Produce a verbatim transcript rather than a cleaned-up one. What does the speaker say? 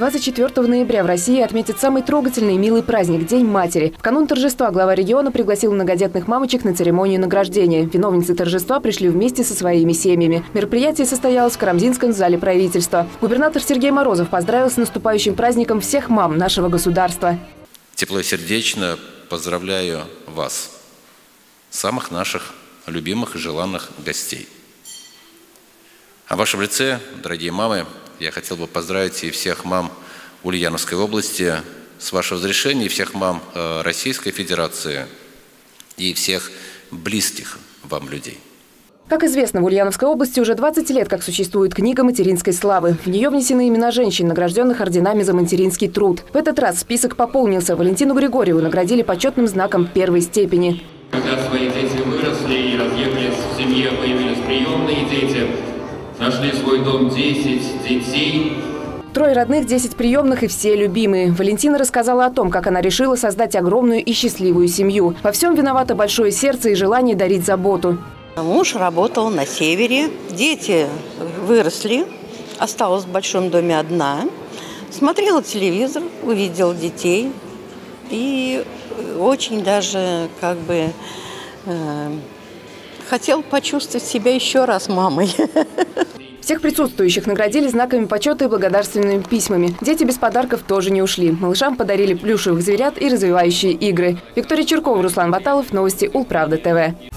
двадцать четвёртого ноября в России отметят самый трогательный и милый праздник – День матери. В канун торжества глава региона пригласил многодетных мамочек на церемонию награждения. Виновницы торжества пришли вместе со своими семьями. Мероприятие состоялось в Карамзинском зале правительства. Губернатор Сергей Морозов поздравил с наступающим праздником всех мам нашего государства. Тепло и сердечно поздравляю вас, самых наших любимых и желанных гостей. А в вашем лице, дорогие мамы, я хотел бы поздравить и всех мам Ульяновской области с вашего разрешения, и всех мам Российской Федерации, и всех близких вам людей. Как известно, в Ульяновской области уже двадцать лет как существует книга материнской славы. В нее внесены имена женщин, награжденных орденами за материнский труд. В этот раз список пополнился. Валентину Григорьеву наградили почетным знаком первой степени. Когда свои дети выросли и разъехались в семье, появились приемные дети, нашли свой дом десять детей. Трое родных, десять приемных и все любимые. Валентина рассказала о том, как она решила создать огромную и счастливую семью. Во всем виновато большое сердце и желание дарить заботу. Муж работал на севере, дети выросли, осталась в большом доме одна. Смотрела телевизор, увидела детей и очень даже как бы э, хотела почувствовать себя еще раз мамой. Всех присутствующих наградили знаками почета и благодарственными письмами. Дети без подарков тоже не ушли. Малышам подарили плюшевых зверят и развивающие игры. Виктория Чиркова, Руслан Баталов. Новости Улправда ТВ.